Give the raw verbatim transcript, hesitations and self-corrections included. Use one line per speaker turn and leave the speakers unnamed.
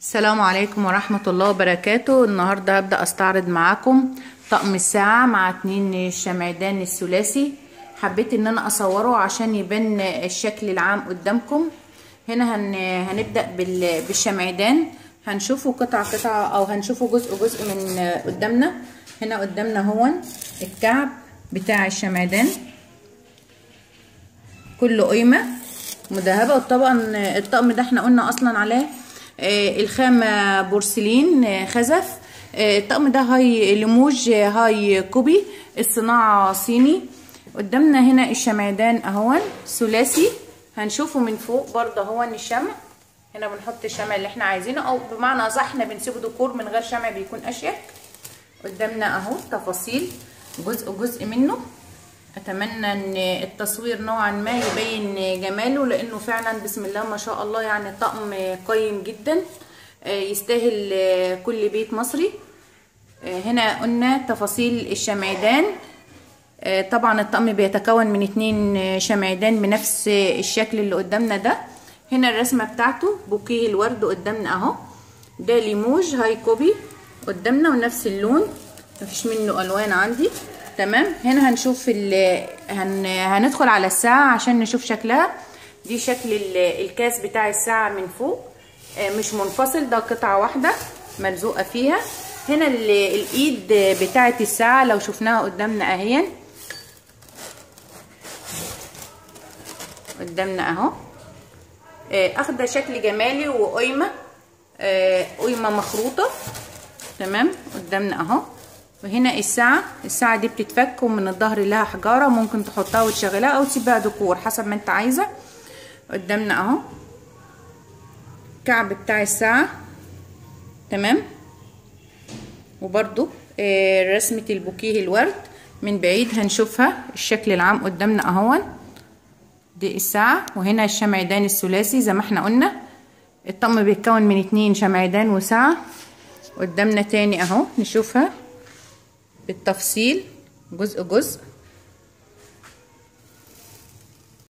السلام عليكم ورحمة الله وبركاته. النهاردة هبدأ استعرض معاكم طقم الساعة مع اتنين الشمعدان الثلاثي. حبيت ان انا اصوره عشان يبان الشكل العام قدامكم. هنا هن... هنبدأ بال... بالشمعدان. هنشوفه قطعة قطعة او هنشوفه جزء جزء من قدامنا. هنا قدامنا هو الكعب بتاع الشمعدان كله قيمة مذهبة. وطبعا الطقم ده احنا قلنا اصلا عليه الخامة بورسلين خزف. الطقم ده هاي ليموج هاي كوبي، الصناعة صيني. قدامنا هنا الشمعدان اهون ثلاثي، هنشوفه من فوق برضه اهون الشمع. هنا بنحط الشمع اللي احنا عايزينه، او بمعنى اصح احنا بنسيبه ديكور من غير شمع بيكون اشيك. قدامنا اهو تفاصيل جزء جزء منه. اتمنى ان التصوير نوعا ما يبين جماله، لانه فعلا بسم الله ما شاء الله يعني طقم قيم جدا يستاهل كل بيت مصري. هنا قلنا تفاصيل الشمعدان. طبعا الطقم بيتكون من اتنين شمعدان بنفس الشكل اللي قدامنا ده. هنا الرسمه بتاعته بوكيه الورد قدامنا اهو، ده ليموج هاي كوبي قدامنا ونفس اللون، مفيش منه الوان عندي. تمام. هنا هنشوف هن... هندخل على الساعة عشان نشوف شكلها. دي شكل الكاس بتاع الساعة من فوق، مش منفصل، ده قطعة واحدة ملزوقة فيها. هنا الايد بتاعة الساعة لو شفناها قدامنا اهي، قدامنا اهو، اخده شكل جمالي وقيمة قيمة مخروطة. تمام. قدامنا اهو. وهنا الساعة، الساعة دي بتتفك ومن الظهر لها حجارة، ممكن تحطها وتشغلها او تسيبها ديكور حسب ما انت عايزة. قدامنا اهو الكعب بتاع الساعة. تمام. وبرده آه رسمة البوكيه الورد من بعيد هنشوفها الشكل العام قدامنا اهون. دي الساعة. وهنا الشمعدان الثلاثي زي ما احنا قلنا. الطقم بيتكون من اتنين شمعدان وساعة. قدامنا تاني اهو نشوفها بالتفصيل جزء جزء.